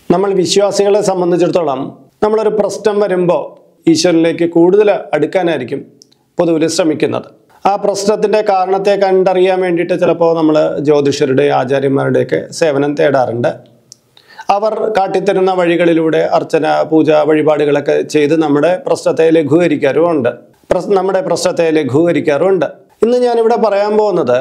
നമ്മൾ വിശ്വാസികളെ സംബന്ധിച്ചിടത്തോളം നമ്മളൊരു പ്രശ്നം വരുമ്പോൾ ഈശ്വരനിലേക്ക് കൂടുതൽ അടുക്കാനായിരിക്കും പൊതുവിൽ ശ്രമിക്കുന്നത്. ആ പ്രശ്നത്തിൻ്റെ കാരണത്തെ കണ്ടറിയാൻ വേണ്ടിയിട്ട് ചിലപ്പോൾ നമ്മൾ ജ്യോതിഷരുടെ ആചാര്യന്മാരുടെയൊക്കെ സേവനം തേടാറുണ്ട്. അവർ കാട്ടിത്തരുന്ന വഴികളിലൂടെ അർച്ചന, പൂജ, വഴിപാടുകളൊക്കെ ചെയ്ത് നമ്മുടെ പ്രശ്നത്തെ ലഘൂകരിക്കാറുമുണ്ട്. ഇന്ന് ഞാനിവിടെ പറയാൻ പോകുന്നത്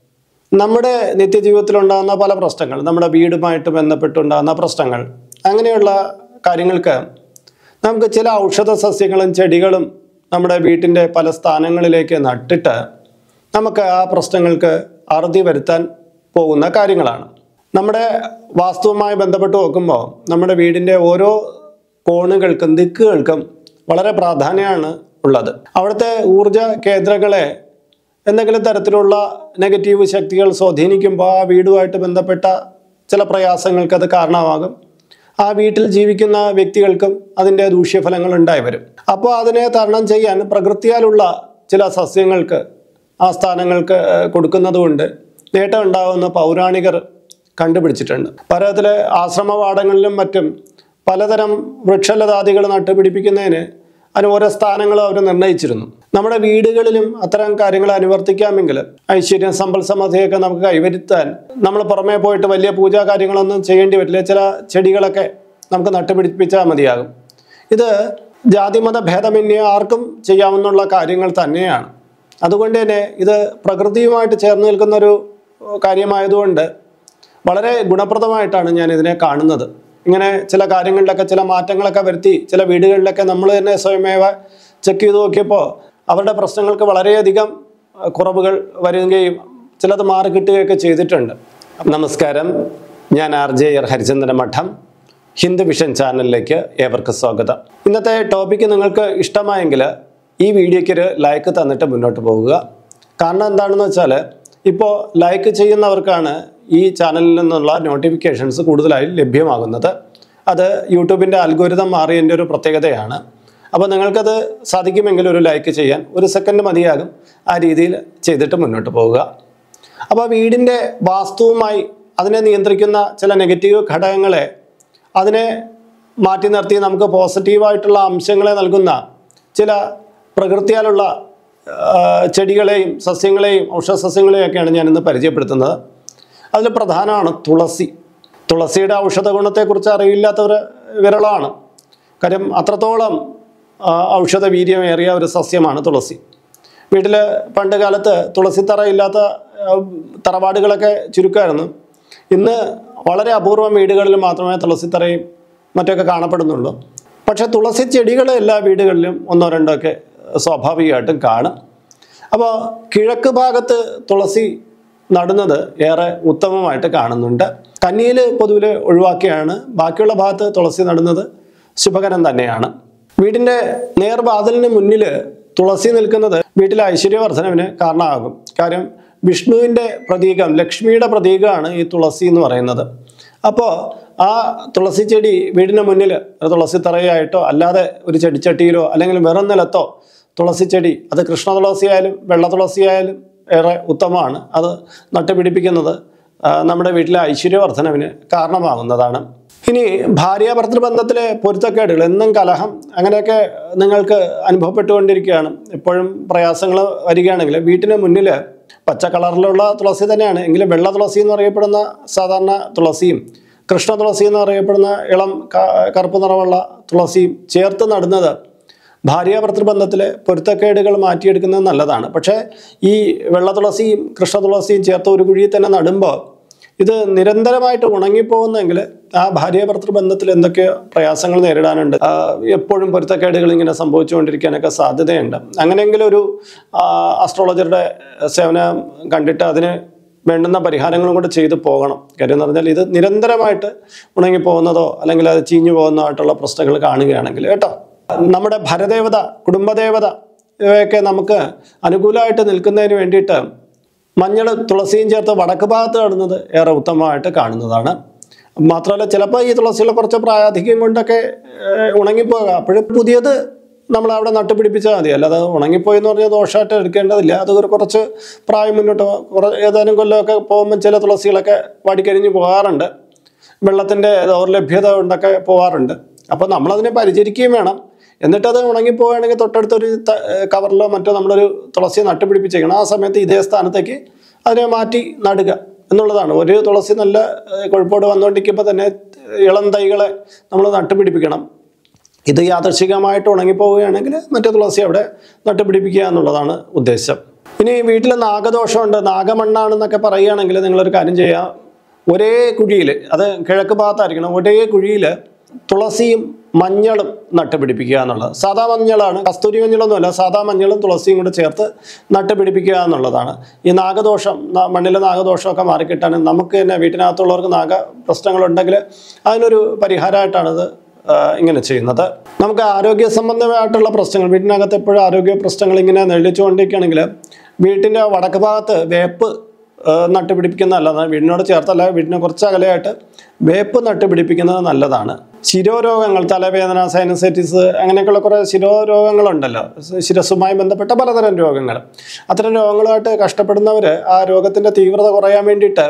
നമ്മുടെ നിത്യജീവിതത്തിലുണ്ടാകുന്ന പല പ്രശ്നങ്ങൾ, നമ്മുടെ വീടുമായിട്ട് ബന്ധപ്പെട്ടുണ്ടാകുന്ന പ്രശ്നങ്ങൾ, അങ്ങനെയുള്ള കാര്യങ്ങൾക്ക് നമുക്ക് ചില ഔഷധ സസ്യങ്ങളും ചെടികളും നമ്മുടെ വീട്ടിൻ്റെ പല സ്ഥാനങ്ങളിലേക്ക് നട്ടിട്ട് നമുക്ക് ആ പ്രശ്നങ്ങൾക്ക് അറുതി വരുത്താൻ പോകുന്ന കാര്യങ്ങളാണ്. നമ്മുടെ വാസ്തുവുമായി ബന്ധപ്പെട്ട് നോക്കുമ്പോൾ നമ്മുടെ വീടിൻ്റെ ഓരോ കോണുകൾക്കും ദിക്കുകൾക്കും വളരെ പ്രാധാന്യമാണ് ഉള്ളത്. അവിടുത്തെ ഊർജ കേന്ദ്രങ്ങളെ എന്തെങ്കിലും തരത്തിലുള്ള നെഗറ്റീവ് ശക്തികൾ സ്വാധീനിക്കുമ്പോൾ ആ വീടുമായിട്ട് ബന്ധപ്പെട്ട ചില പ്രയാസങ്ങൾക്ക് അത് കാരണമാകും. ആ വീട്ടിൽ ജീവിക്കുന്ന വ്യക്തികൾക്കും അതിൻ്റെ ദൂഷ്യഫലങ്ങൾ ഉണ്ടായി വരും. അപ്പോൾ അതിനെ തരണം ചെയ്യാൻ പ്രകൃതിയാലുള്ള ചില സസ്യങ്ങൾക്ക് ആ സ്ഥാനങ്ങൾക്ക് കൊടുക്കുന്നത് കൊണ്ട് നേട്ടം ഉണ്ടാകുന്ന പൗരാണികർ കണ്ടുപിടിച്ചിട്ടുണ്ട്. പലതരത്തിലെ ആശ്രമവാടങ്ങളിലും മറ്റും പലതരം വൃക്ഷലതാദികൾ നട്ടുപിടിപ്പിക്കുന്നതിന് അതിന് ഓരോ സ്ഥാനങ്ങളും അവർ നിർണ്ണയിച്ചിരുന്നു. നമ്മുടെ വീടുകളിലും അത്തരം കാര്യങ്ങൾ അനുവർത്തിക്കാമെങ്കിൽ ഐശ്വര്യം, സമ്പൽ സമൃദ്ധിയൊക്കെ നമുക്ക് കൈവരുത്താൻ നമ്മൾ പുറമേ പോയിട്ട് വലിയ പൂജാ കാര്യങ്ങളൊന്നും ചെയ്യേണ്ടി വരില്ല. ചില ചെടികളൊക്കെ നമുക്ക് നട്ടുപിടിപ്പിച്ചാൽ മതിയാകും. ഇത് ജാതിമത ഭേദമന്യേ ആർക്കും ചെയ്യാവുന്ന കാര്യങ്ങൾ തന്നെയാണ്. അതുകൊണ്ട് തന്നെ ഇത് പ്രകൃതിയുമായിട്ട് ചേർന്ന് നിൽക്കുന്നൊരു കാര്യമായതുകൊണ്ട് വളരെ ഗുണപ്രദമായിട്ടാണ് ഞാൻ ഇതിനെ കാണുന്നത്. ഇങ്ങനെ ചില കാര്യങ്ങളിലൊക്കെ ചില മാറ്റങ്ങളൊക്കെ വരുത്തി ചില വീടുകളിലൊക്കെ നമ്മൾ തന്നെ സ്വയമേവ ചെക്ക് ചെയ്ത് നോക്കിയപ്പോൾ അവരുടെ പ്രശ്നങ്ങൾക്ക് വളരെയധികം കുറവുകൾ വരികയും ചിലത് മാറി കിട്ടുകയൊക്കെ ചെയ്തിട്ടുണ്ട്. നമസ്കാരം, ഞാൻ RJ ഹരിചന്ദ്രൻ മഠം, ഹിന്ദു വിഷൻ ചാനലിലേക്ക് ഏവർക്കും സ്വാഗതം. ഇന്നത്തെ ടോപ്പിക്ക് നിങ്ങൾക്ക് ഇഷ്ടമായെങ്കിൽ ഈ വീഡിയോയ്ക്ക് ഒരു ലൈക്ക് തന്നിട്ട് മുന്നോട്ട് പോകുക. കാരണം എന്താണെന്ന് വെച്ചാൽ ഇപ്പോൾ ലൈക്ക് ചെയ്യുന്നവർക്കാണ് ഈ ചാനലിൽ നിന്നുള്ള നോട്ടിഫിക്കേഷൻസ് കൂടുതലായി ലഭ്യമാകുന്നത്. അത് യൂട്യൂബിൻ്റെ അൽഗോരിതം മാറിയതിൻ്റെ ഒരു പ്രത്യേകതയാണ്. അപ്പോൾ നിങ്ങൾക്കത് സാധിക്കുമെങ്കിൽ ഒരു ലൈക്ക് ചെയ്യാൻ 1 സെക്കൻഡ് മതിയാകും. ആ രീതിയിൽ ചെയ്തിട്ട് മുന്നോട്ട് പോവുക. അപ്പോൾ വീടിൻ്റെ വാസ്തുവുമായി അതിനെ നിയന്ത്രിക്കുന്ന ചില നെഗറ്റീവ് ഘടകങ്ങളെ അതിനെ മാറ്റി നിർത്തി നമുക്ക് പോസിറ്റീവായിട്ടുള്ള അംശങ്ങളെ നൽകുന്ന ചില പ്രകൃതിയാലുള്ള ചെടികളെയും സസ്യങ്ങളെയും ഔഷധസസ്യങ്ങളെയൊക്കെയാണ് ഞാനിന്ന് പരിചയപ്പെടുത്തുന്നത്. അതിൽ പ്രധാനമാണ് തുളസി. തുളസിയുടെ ഔഷധ ഗുണത്തെക്കുറിച്ച് അറിയില്ലാത്തവർ വിരളമാണ്. കാര്യം അത്രത്തോളം ഔഷധ വീര്യമേറിയ ഒരു സസ്യമാണ് തുളസി. വീട്ടിൽ പണ്ട് കാലത്ത് തുളസിത്തറ ഇല്ലാത്ത തറവാടുകളൊക്കെ ചുരുക്കമായിരുന്നു. ഇന്ന് വളരെ അപൂർവം വീടുകളിൽ മാത്രമേ തുളസിത്തറയും മറ്റൊക്കെ കാണപ്പെടുന്നുള്ളൂ. പക്ഷേ തുളസി ചെടികൾ എല്ലാ വീടുകളിലും 1-2 ഒക്കെ സ്വാഭാവികമായിട്ടും കാണും. അപ്പോൾ കിഴക്ക് ഭാഗത്ത് തുളസി നടുന്നത് ഏറെ ഉത്തമമായിട്ട് കാണുന്നുണ്ട്. കന്നിയിൽ പൊതുവിൽ ഒഴിവാക്കിയാണ് ബാക്കിയുള്ള ഭാഗത്ത് തുളസി നടുന്നത് ശുഭകരം തന്നെയാണ്. വീടിൻ്റെ നേർവാതിലിന് മുന്നിൽ തുളസി നിൽക്കുന്നത് വീട്ടിലെ ഐശ്വര്യവർദ്ധനവിന് കാരണമാകും. കാര്യം വിഷ്ണുവിൻ്റെ പ്രതീകം, ലക്ഷ്മിയുടെ പ്രതീകമാണ് ഈ തുളസി എന്ന് പറയുന്നത്. അപ്പോൾ ആ തുളസി ചെടി വീടിന് മുന്നിൽ തുളസി തറയായിട്ടോ അല്ലാതെ ഒരു ചെടിച്ചട്ടിയിലോ അല്ലെങ്കിൽ വെറും നിലത്തോ തുളസി ചെടി, അത് കൃഷ്ണ തുളസിയായാലും വെള്ള തുളസിയായാലും ഏറെ ഉത്തമമാണ്. അത് നട്ടുപിടിപ്പിക്കുന്നത് നമ്മുടെ വീട്ടിലെ ഐശ്വര്യവർദ്ധനവിന് കാരണമാകുന്നതാണ്. ഇനി ഭാര്യാഭർത്തൃ ബന്ധത്തിലെ പൊരുത്തക്കേടുകൾ, എന്നും കലഹം അങ്ങനെയൊക്കെ നിങ്ങൾക്ക് അനുഭവപ്പെട്ടുകൊണ്ടിരിക്കുകയാണ്, എപ്പോഴും പ്രയാസങ്ങൾ വരികയാണെങ്കിൽ വീട്ടിന് മുന്നിൽ പച്ച കളറിലുള്ള തുളസി തന്നെയാണ് എങ്കിലും വെള്ള തുളസി എന്ന് അറിയപ്പെടുന്ന സാധാരണ തുളസിയും കൃഷ്ണ തുളസി എന്ന് അറിയപ്പെടുന്ന ഇളം കറുപ്പ് നിറമുള്ള തുളസിയും ചേർത്ത് നടുന്നത് ഭാര്യാഭർത്തൃ ബന്ധത്തിലെ പൊരുത്തക്കേടുകൾ മാറ്റിയെടുക്കുന്നത് നല്ലതാണ്. പക്ഷേ ഈ വെള്ള തുളസിയും കൃഷ്ണ തുളസിയും ചേർത്ത് ഒരു കുഴിയിൽ തന്നെ നടുമ്പോൾ ഇത് നിരന്തരമായിട്ട് ഉണങ്ങിപ്പോകുന്നെങ്കിൽ ആ ഭാര്യാഭർത്തൃ ബന്ധത്തിൽ എന്തൊക്കെയോ പ്രയാസങ്ങൾ നേരിടാനുണ്ട്. എപ്പോഴും പൊരുത്തക്കേടുകൾ ഇങ്ങനെ സംഭവിച്ചുകൊണ്ടിരിക്കാനൊക്കെ സാധ്യതയുണ്ട്. അങ്ങനെയെങ്കിലും ഒരു അസ്ട്രോളജറുടെ സേവനം കണ്ടിട്ട് അതിന് വേണ്ടുന്ന പരിഹാരങ്ങളും കൂടെ ചെയ്ത് പോകണം. കാര്യം എന്ന് പറഞ്ഞാൽ ഇത് നിരന്തരമായിട്ട് ഉണങ്ങിപ്പോകുന്നതോ അല്ലെങ്കിൽ അത് ചീഞ്ഞു പോകുന്നതായിട്ടുള്ള പ്രശ്നങ്ങൾ കാണുകയാണെങ്കിൽ കേട്ടോ. നമ്മുടെ ഭരദേവത, കുടുംബദേവത ഇവയൊക്കെ നമുക്ക് അനുകൂലമായിട്ട് നിൽക്കുന്നതിന് വേണ്ടിയിട്ട് മഞ്ഞൾ തുളസിയും ചേർത്ത് വടക്ക് ഭാഗത്ത് നടുന്നത് ഏറെ ഉത്തമമായിട്ട് കാണുന്നതാണ്. മാത്രമല്ല ചിലപ്പോൾ ഈ തുളസിയുടെ കുറച്ച് പ്രായാധിക്യം കൊണ്ടൊക്കെ ഉണങ്ങിപ്പോകുക. അപ്പോഴും പുതിയത് നമ്മൾ അവിടെ നട്ടുപിടിപ്പിച്ചാൽ മതി. അല്ലാതെ ഉണങ്ങിപ്പോയി എന്ന് പറഞ്ഞാൽ ദോഷമായിട്ട് എടുക്കേണ്ടതില്ല. അത് കുറച്ച് പ്രായം മുന്നോട്ട് ഏതാനും കൊല്ലമൊക്കെ പോകുമ്പോൾ ചില തുളസികളൊക്കെ വാടിക്കരിഞ്ഞ് പോകാറുണ്ട്. വെള്ളത്തിൻ്റെ ദൗർലഭ്യത കൊണ്ടൊക്കെ പോകാറുണ്ട്. അപ്പോൾ നമ്മളതിനെ പരിചരിക്കുകയും വേണം. എന്നിട്ടത് ഉണങ്ങിപ്പോവുകയാണെങ്കിൽ തൊട്ടടുത്തൊരു കവറിലോ മറ്റോ നമ്മളൊരു തുളസി നട്ടുപിടിപ്പിച്ചേക്കണം. ആ സമയത്ത് ഇതേ സ്ഥാനത്തേക്ക് അതിനെ മാറ്റി നടുക എന്നുള്ളതാണ്. ഒരു തുളസി നല്ല കൊഴുപ്പോട് വന്നുകൊണ്ടിരിക്കുമ്പോൾ തന്നെ ഇളം തൈകളെ നമ്മൾ നട്ടുപിടിപ്പിക്കണം. ഇത് യാദൃശികമായിട്ട് ഉണങ്ങിപ്പോവുകയാണെങ്കിൽ മറ്റേ തുളസി അവിടെ നട്ടുപിടിപ്പിക്കുക എന്നുള്ളതാണ് ഉദ്ദേശം. ഇനി വീട്ടിൽ നാഗദോഷമുണ്ട്, നാഗമണ്ണാണെന്നൊക്കെ പറയുകയാണെങ്കിൽ നിങ്ങളൊരു കാര്യം ചെയ്യുക. ഒരേ കുഴിയിൽ, അത് കിഴക്ക് ഭാഗത്തായിരിക്കണം, ഒരേ കുഴിയിൽ തുളസിയും മഞ്ഞളും നട്ടുപിടിപ്പിക്കുക എന്നുള്ളത്. സാധാ മഞ്ഞളാണ്, കസ്തൂരി മഞ്ഞളൊന്നുമല്ല, സാധാ മഞ്ഞളും തുളസിയും കൂടെ ചേർത്ത് നട്ടുപിടിപ്പിക്കുക എന്നുള്ളതാണ്. ഈ നാഗദോഷം, മണ്ണിലെ നാഗദോഷമൊക്കെ മാറിക്കിട്ടാനും നമുക്ക് തന്നെ വീട്ടിനകത്തുള്ളവർക്ക് നാഗ പ്രശ്നങ്ങളുണ്ടെങ്കിൽ അതിനൊരു പരിഹാരമായിട്ടാണിത് ഇങ്ങനെ ചെയ്യുന്നത്. നമുക്ക് ആരോഗ്യ സംബന്ധമായിട്ടുള്ള പ്രശ്നങ്ങൾ, വീട്ടിനകത്ത് എപ്പോഴും ആരോഗ്യ പ്രശ്നങ്ങൾ ഇങ്ങനെ നെല്ലിച്ചുകൊണ്ടിരിക്കുകയാണെങ്കിൽ വീട്ടിൻ്റെ വടക്ക് ഭാഗത്ത് വേപ്പ് നട്ടുപിടിപ്പിക്കുന്നത് നല്ലതാണ്. വീടിനോട് ചേർത്തല്ല, വീടിന് കുറച്ച് അകലെയായിട്ട് വേപ്പ് നട്ടുപിടിപ്പിക്കുന്നത് നല്ലതാണ്. ശിരോരോഗങ്ങൾ, തലവേദന, സൈനസൈറ്റിസ്, അങ്ങനെയൊക്കെയുള്ള കുറേ ശിരോരോഗങ്ങളുണ്ടല്ലോ, ശിരസ്സുമായി ബന്ധപ്പെട്ട പലതരം രോഗങ്ങൾ. അത്തരം രോഗങ്ങളുമായിട്ട് കഷ്ടപ്പെടുന്നവർ ആ രോഗത്തിൻ്റെ തീവ്രത കുറയാൻ വേണ്ടിയിട്ട്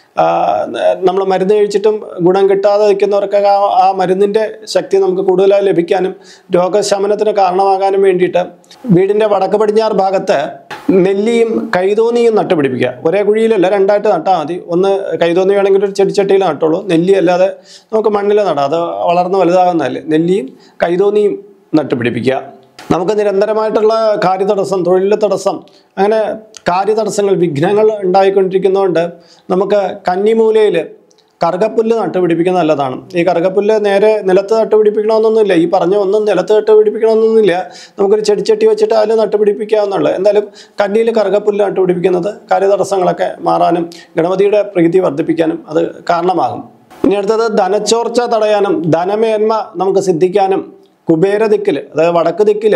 നമ്മൾ മരുന്ന് കഴിച്ചിട്ടും ഗുണം കിട്ടാതെ നിൽക്കുന്നവർക്കൊക്കെ ആ മരുന്നിൻ്റെ ശക്തി നമുക്ക് കൂടുതലായി ലഭിക്കാനും രോഗശമനത്തിന് കാരണമാകാനും വേണ്ടിയിട്ട് വീടിൻ്റെ വടക്ക് പടിഞ്ഞാറ് ഭാഗത്ത് നെല്ലിയും കൈതോന്നിയും നട്ടുപിടിപ്പിക്കുക. ഒരേ കുഴിയിലല്ല, രണ്ടായിട്ട് നട്ടാൽ മതി. ഒന്ന് കൈതോന്നി വേണമെങ്കിൽ ഒരു ചെടിച്ചട്ടിയിൽ നട്ടുള്ളൂ. നെല്ലി അല്ലാതെ നമുക്ക് മണ്ണിൽ നടാം, അത് വളർന്ന് വലുതാകുന്നതല്ലേ. നെല്ലിയും കൈതോന്നിയും നട്ടുപിടിപ്പിക്കുക. നമുക്ക് നിരന്തരമായിട്ടുള്ള കാര്യതടസ്സം, തൊഴിൽ തടസ്സം, അങ്ങനെ കാര്യതടസ്സങ്ങൾ, വിഘ്നങ്ങൾ ഉണ്ടായിക്കൊണ്ടിരിക്കുന്നതുകൊണ്ട് നമുക്ക് കന്നിമൂലയിൽ കറുകപ്പുല്ല് നട്ടുപിടിപ്പിക്കുന്നത് നല്ലതാണ്. ഈ കറുകപ്പുല്ല് നേരെ നിലത്ത് നട്ടുപിടിപ്പിക്കണമെന്നൊന്നുമില്ല, ഈ പറഞ്ഞ ഒന്നും നിലത്ത് നട്ടുപിടിപ്പിക്കണമെന്നൊന്നുമില്ല. നമുക്കൊരു ചെടിച്ചട്ടി വെച്ചിട്ട് അതിൽ നട്ടുപിടിപ്പിക്കാവുന്നുള്ളൂ. എന്തായാലും കന്നിയിൽ കറുകപ്പുല്ല് നട്ടുപിടിപ്പിക്കുന്നത് കാര്യതടസ്സങ്ങളൊക്കെ മാറാനും ഗണപതിയുടെ പ്രീതി വർദ്ധിപ്പിക്കാനും അത് കാരണമാകും. ഇനി അടുത്തത് ധനച്ചോർച്ച തടയാനും ധനമേന്മ നമുക്ക് സിദ്ധിക്കാനും കുബേരദിക്കിൽ, അതായത് വടക്ക് ദിക്കിൽ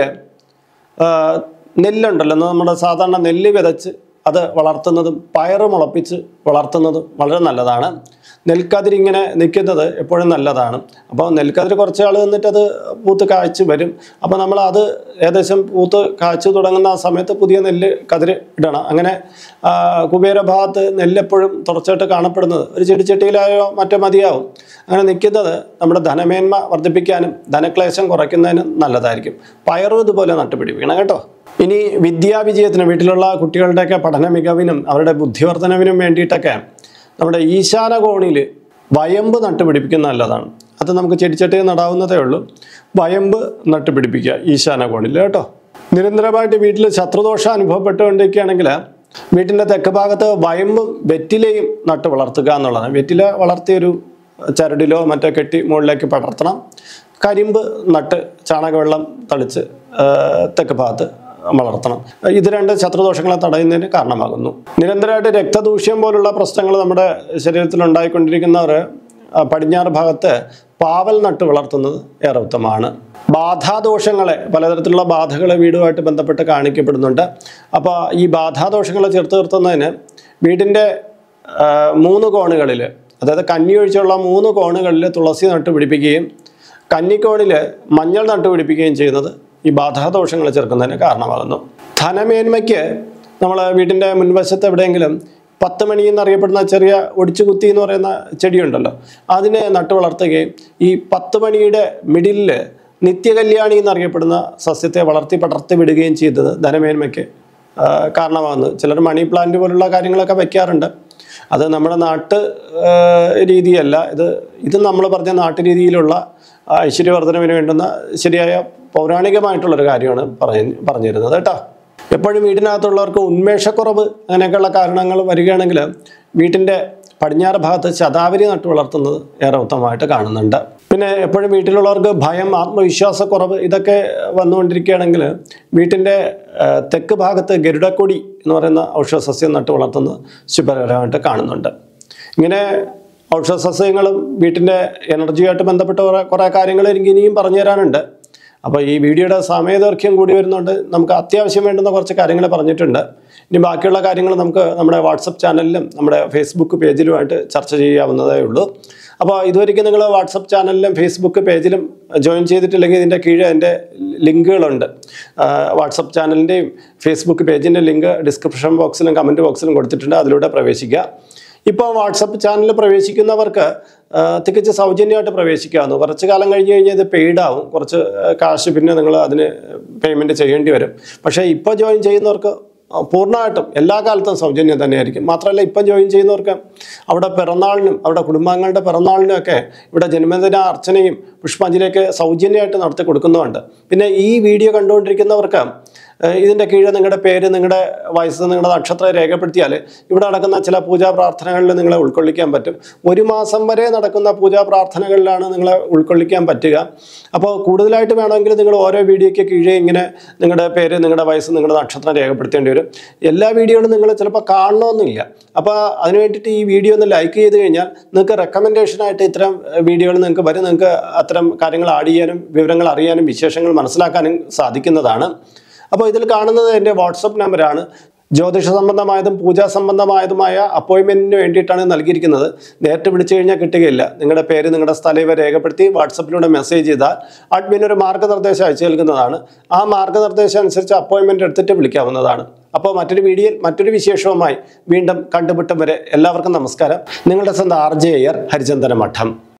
നെല്ലുണ്ടല്ലോ, നമ്മുടെ സാധാരണ നെല്ല് വിതച്ച് അത് വളർത്തുന്നതും പയറ് മുളപ്പിച്ച് വളർത്തുന്നതും വളരെ നല്ലതാണ്. നെൽക്കതിരിങ്ങനെ നിൽക്കുന്നത് എപ്പോഴും നല്ലതാണ്. അപ്പോൾ നെൽക്കതിർ കുറച്ച് ആൾ നിന്നിട്ട് അത് പൂത്ത് കായ്ച്ച് വരും. അപ്പോൾ നമ്മൾ അത് ഏകദേശം പൂത്ത് കായ്ച്ച് തുടങ്ങുന്ന ആ സമയത്ത് പുതിയ നെല്ല് കതിര് ഇടണം. അങ്ങനെ കുബേരഭാഗത്ത് നെല്ലെപ്പോഴും തുടർച്ചയായിട്ട് കാണപ്പെടുന്നത് ഒരു ചെടിച്ചട്ടിയിലായോ മറ്റോ മതിയാവും. അങ്ങനെ നിൽക്കുന്നത് നമ്മുടെ ധനമേന്മ വർദ്ധിപ്പിക്കാനും ധനക്ലേശം കുറയ്ക്കുന്നതിനും നല്ലതായിരിക്കും. പയറും ഇതുപോലെ നട്ടുപിടിപ്പിക്കണം കേട്ടോ. ഇനി വിദ്യാവിജയത്തിനും വീട്ടിലുള്ള കുട്ടികളുടെയൊക്കെ പഠന മികവിനും അവരുടെ ബുദ്ധിവർദ്ധനവിനും വേണ്ടിയിട്ടൊക്കെ നമ്മുടെ ഈശാന കോണിൽ വയമ്പ് നട്ടുപിടിപ്പിക്കുന്നത് നല്ലതാണ്. അത് നമുക്ക് ചെടിച്ചട്ടിയിൽ നടാവുന്നതേ ഉള്ളൂ. വയമ്പ് നട്ടുപിടിപ്പിക്കുക ഈശാന കോണിൽ കേട്ടോ. നിരന്തരമായിട്ട് വീട്ടിൽ ശത്രുദോഷം അനുഭവപ്പെട്ടുകൊണ്ടിരിക്കുകയാണെങ്കിൽ വീട്ടിൻ്റെ തെക്ക് ഭാഗത്ത് വയമ്പും വെറ്റിലയും നട്ട് വളർത്തുക എന്നുള്ളതാണ്. വെറ്റില വളർത്തിയൊരു ചരടിലോ മറ്റോ കെട്ടി മുകളിലേക്ക് പടർത്തണം. കരിമ്പ് നട്ട് ചാണകവെള്ളം തളിച്ച് തെക്ക് ഭാഗത്ത് വളർത്തണം. ഇത് രണ്ട് ശത്രുദോഷങ്ങളെ തടയുന്നതിന് കാരണമാകുന്നു. നിരന്തരമായിട്ട് രക്തദൂഷ്യം പോലുള്ള പ്രശ്നങ്ങൾ നമ്മുടെ ശരീരത്തിൽ ഉണ്ടായിക്കൊണ്ടിരിക്കുന്നവർ പടിഞ്ഞാറ് ഭാഗത്ത് പാവൽ നട്ട് വളർത്തുന്നത് ഏറെ ഉത്തമമാണ്. ബാധാദോഷങ്ങളെ, പലതരത്തിലുള്ള ബാധകളെ വീടുമായിട്ട് ബന്ധപ്പെട്ട് കാണിക്കപ്പെടുന്നുണ്ട്. അപ്പോൾ ഈ ബാധാദോഷങ്ങളെ ചേർത്ത് നിർത്തുന്നതിന് വീടിൻ്റെ 3 കോണുകളിൽ, അതായത് കന്നി ഒഴിച്ചുള്ള 3 കോണുകളിൽ തുളസി നട്ടുപിടിപ്പിക്കുകയും കന്നിക്കോണിൽ മഞ്ഞൾ നട്ടുപിടിപ്പിക്കുകയും ചെയ്യുന്നത് ഈ ബാധാദോഷങ്ങളെ ചെറുക്കുന്നതിന് കാരണമാകുന്നു. ധനമേന്മയ്ക്ക് നമ്മൾ വീടിൻ്റെ മുൻവശത്ത് എവിടെയെങ്കിലും 10 മണി എന്നറിയപ്പെടുന്ന ചെറിയ ഒടിച്ചുകുത്തി എന്ന് പറയുന്ന ചെടിയുണ്ടല്ലോ, അതിനെ നട്ടു വളർത്തുകയും ഈ 10 മണിയുടെ മിഡിലിൽ നിത്യകല്യാണി എന്നറിയപ്പെടുന്ന സസ്യത്തെ വളർത്തി പടർത്തി വിടുകയും ചെയ്തത് ധനമേന്മയ്ക്ക് കാരണമാകുന്നു. ചിലർ മണി പ്ലാന്റ് പോലുള്ള കാര്യങ്ങളൊക്കെ വയ്ക്കാറുണ്ട്. അത് നമ്മുടെ നാട്ട് രീതിയല്ല, ഇത് നമ്മൾ പറഞ്ഞ നാട്ടുരീതിയിലുള്ള ഐശ്വര്യവർദ്ധനവിന് വേണ്ടുന്ന ശരിയായ പൗരാണികമായിട്ടുള്ളൊരു കാര്യമാണ് പറഞ്ഞിരുന്നത് കേട്ടോ. എപ്പോഴും വീടിനകത്തുള്ളവർക്ക് ഉന്മേഷക്കുറവ് അങ്ങനെയൊക്കെയുള്ള കാരണങ്ങൾ വരികയാണെങ്കിൽ വീട്ടിൻ്റെ പടിഞ്ഞാറ് ഭാഗത്ത് ശതാവരി നട്ടു വളർത്തുന്നത് ഏറെ ഉത്തമമായിട്ട് കാണുന്നുണ്ട്. പിന്നെ എപ്പോഴും വീട്ടിലുള്ളവർക്ക് ഭയം, ആത്മവിശ്വാസക്കുറവ് ഇതൊക്കെ വന്നുകൊണ്ടിരിക്കുകയാണെങ്കിൽ വീട്ടിൻ്റെ തെക്ക് ഭാഗത്ത് ഗരുഡക്കൊടി എന്ന് പറയുന്ന ഔഷധസസ്യം നട്ടു വളർത്തുന്നത് ശുഭകരമായിട്ട് കാണുന്നുണ്ട്. ഇങ്ങനെ ഔഷധസസ്യങ്ങളും വീട്ടിൻ്റെ എനർജിയായിട്ട് ബന്ധപ്പെട്ട കുറേ കാര്യങ്ങൾ എനിക്ക് ഇനിയും പറഞ്ഞു തരാനുണ്ട്. അപ്പോൾ ഈ വീഡിയോയുടെ സമയദൈർഘ്യം കൂടി വരുന്നുണ്ട്. നമുക്ക് അത്യാവശ്യം വേണ്ടുന്ന കുറച്ച് കാര്യങ്ങൾ പറഞ്ഞിട്ടുണ്ട്. ഇനി ബാക്കിയുള്ള കാര്യങ്ങൾ നമുക്ക് നമ്മുടെ വാട്സപ്പ് ചാനലിലും നമ്മുടെ ഫേസ്ബുക്ക് പേജിലുമായിട്ട് ചർച്ച ചെയ്യാവുന്നതേ ഉള്ളൂ. അപ്പോൾ ഇതുവരെയ്ക്കും നിങ്ങൾ വാട്സപ്പ് ചാനലിലും ഫേസ്ബുക്ക് പേജിലും ജോയിൻ ചെയ്തിട്ടില്ലെങ്കിൽ ഇതിൻ്റെ കീഴെ എൻ്റെ ലിങ്കുകളുണ്ട്. വാട്സപ്പ് ചാനലിൻ്റെയും ഫേസ്ബുക്ക് പേജിൻ്റെ ലിങ്ക് ഡിസ്ക്രിപ്ഷൻ ബോക്സിലും കമൻറ്റ് ബോക്സിലും കൊടുത്തിട്ടുണ്ട്. അതിലൂടെ പ്രവേശിക്കുക. ഇപ്പോൾ വാട്സപ്പ് ചാനലിൽ പ്രവേശിക്കുന്നവർക്ക് തികച്ച് സൗജന്യമായിട്ട് പ്രവേശിക്കാവുന്നു. കുറച്ച് കാലം കഴിഞ്ഞ് കഴിഞ്ഞാൽ ഇത് പെയ്ഡ് ആവും, കുറച്ച് കാശ് പിന്നെ നിങ്ങൾ അതിന് പേയ്മെൻറ്റ് ചെയ്യേണ്ടി വരും. പക്ഷേ ഇപ്പോൾ ജോയിൻ ചെയ്യുന്നവർക്ക് പൂർണ്ണമായിട്ടും എല്ലാ കാലത്തും സൗജന്യം തന്നെയായിരിക്കും. മാത്രമല്ല ഇപ്പം ജോയിൻ ചെയ്യുന്നവർക്ക് അവിടെ പിറന്നാളിനും അവിടെ കുടുംബാംഗങ്ങളുടെ പിറന്നാളിനുമൊക്കെ ഇവിടെ ജന്മദിന അർച്ചനയും പുഷ്പാഞ്ജലിയൊക്കെ സൗജന്യമായിട്ട് നടത്തി കൊടുക്കുന്നുമുണ്ട്. പിന്നെ ഈ വീഡിയോ കണ്ടുകൊണ്ടിരിക്കുന്നവർക്ക് ഇതിൻ്റെ കീഴെ നിങ്ങളുടെ പേര്, നിങ്ങളുടെ വയസ്സ്, നിങ്ങളുടെ നക്ഷത്രം രേഖപ്പെടുത്തിയാൽ ഇവിടെ നടക്കുന്ന ചില പൂജാ പ്രാർത്ഥനകളിൽ നിങ്ങളെ ഉൾക്കൊള്ളിക്കാൻ പറ്റും. 1 മാസം വരെ നടക്കുന്ന പൂജാ പ്രാർത്ഥനകളിലാണ് നിങ്ങളെ ഉൾക്കൊള്ളിക്കാൻ പറ്റുക. അപ്പോൾ കൂടുതലായിട്ട് വേണമെങ്കിൽ നിങ്ങൾ ഓരോ വീഡിയോയ്ക്ക് കീഴേ ഇങ്ങനെ നിങ്ങളുടെ പേര്, നിങ്ങളുടെ വയസ്സ്, നിങ്ങളുടെ നക്ഷത്രം രേഖപ്പെടുത്തേണ്ടി വരും. എല്ലാ വീഡിയോകളും നിങ്ങൾ ചിലപ്പോൾ കാണണമെന്നില്ല. അപ്പോൾ അതിന് വേണ്ടിയിട്ട് ഈ വീഡിയോ ഒന്ന് ലൈക്ക് ചെയ്ത് കഴിഞ്ഞാൽ നിങ്ങൾക്ക് റെക്കമെൻഡേഷനായിട്ട് ഇത്തരം വീഡിയോകൾ നിങ്ങൾക്ക് വരും. നിങ്ങൾക്ക് അത്തരം കാര്യങ്ങൾ ആഡ് ചെയ്യാനും വിവരങ്ങൾ അറിയാനും വിശേഷങ്ങൾ മനസ്സിലാക്കാനും സാധിക്കുന്നതാണ്. അപ്പോൾ ഇതിൽ കാണുന്നത് എൻ്റെ വാട്സപ്പ് നമ്പറാണ്. ജ്യോതിഷ സംബന്ധമായതും പൂജാ സംബന്ധമായതുമായ അപ്പോയിൻമെൻറ്റിന് വേണ്ടിയിട്ടാണ് നൽകിയിരിക്കുന്നത്. നേരിട്ട് വിളിച്ചു കഴിഞ്ഞാൽ കിട്ടുകയില്ല. നിങ്ങളുടെ പേര്, നിങ്ങളുടെ സ്ഥലം ഇവ രേഖപ്പെടുത്തി വാട്സപ്പിലൂടെ മെസ്സേജ് ചെയ്താൽ അഡ്മിൻ ഒരു മാർഗ്ഗനിർദ്ദേശം അയച്ചു നൽകുന്നതാണ്. ആ മാർഗ്ഗനിർദ്ദേശം അനുസരിച്ച് അപ്പോയിൻമെൻറ്റ് എടുത്തിട്ട് വിളിക്കാവുന്നതാണ്. അപ്പോൾ മറ്റൊരു വീഡിയോയിൽ മറ്റൊരു വിശേഷവുമായി വീണ്ടും കണ്ടുമുട്ടും വരെ എല്ലാവർക്കും നമസ്കാരം. നിങ്ങളുടെ സ്വന്തം RJ അയ്യർ, ഹരിചന്ദന മഠം.